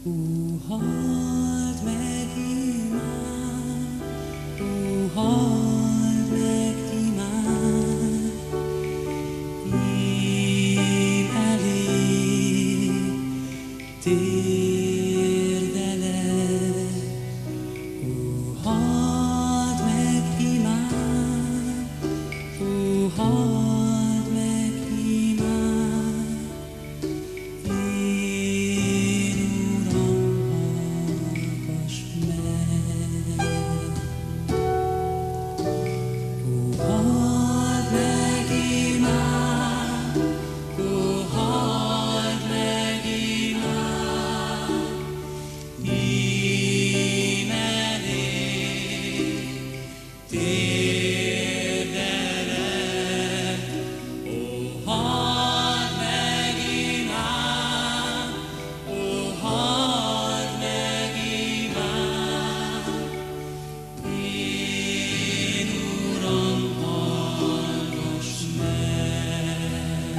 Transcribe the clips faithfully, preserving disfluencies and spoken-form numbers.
Ó, halld meg imád, ó, halld meg imád, ím elé térdelek. Ó, halld meg imád, ó, halld meg imád, én Uram, hallgass meg. Ó, halld meg imád, ó, halld meg imád, ím elé térdelek. Ó, halld meg imád, ó, halld meg imád, én Uram, hallgass meg.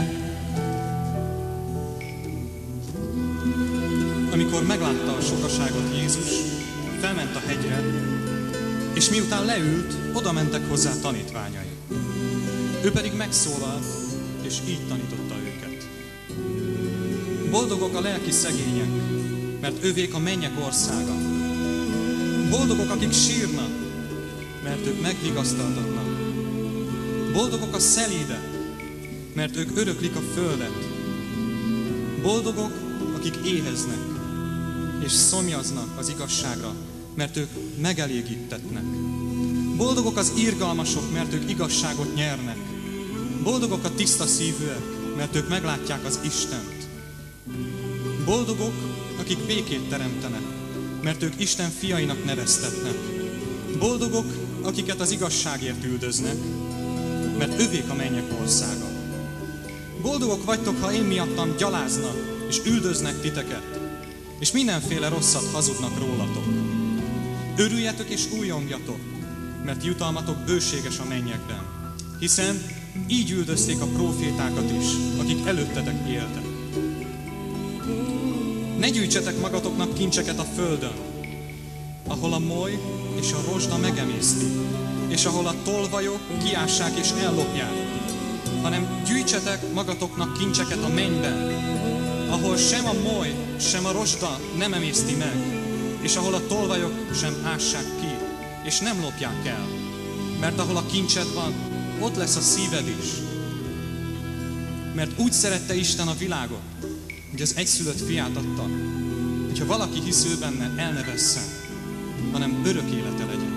Amikor meglátta a sokaságot Jézus, felment a hegyre, és miután leült, oda mentek hozzá tanítványai. Ő pedig megszólalt, és így tanította őket. Boldogok a lelki szegények, mert övék a mennyek országa. Boldogok, akik sírnak, mert ők megvigasztaltatnak. Boldogok a szelídek, mert ők öröklik a földet. Boldogok, akik éheznek, és szomjaznak az igazságra, mert ők megelégítetnek. Boldogok az irgalmasok, mert ők igazságot nyernek. Boldogok a tiszta szívűek, mert ők meglátják az Istent. Boldogok, akik békét teremtenek, mert ők Isten fiainak neveztetnek. Boldogok, akiket az igazságért üldöznek, mert övék a mennyek országa. Boldogok vagytok, ha én miattam gyaláznak, és üldöznek titeket, és mindenféle rosszat hazudnak rólatok. Örüljetek és újongjatok, mert jutalmatok bőséges a mennyekben, hiszen így üldözték a prófétákat is, akik előttetek éltek. Ne gyűjtsetek magatoknak kincseket a földön, ahol a moly és a rozsda megemészti, és ahol a tolvajok kiássák és ellopják, hanem gyűjtsetek magatoknak kincseket a mennyben, ahol sem a moly, sem a rozsda nem emészti meg, és ahol a tolvajok sem ássák ki, és nem lopják el. Mert ahol a kincsed van, ott lesz a szíved is. Mert úgy szerette Isten a világot, hogy az egyszülött fiát adta, hogyha valaki hisz ő benne, el ne vesszen, hanem örök élete legyen.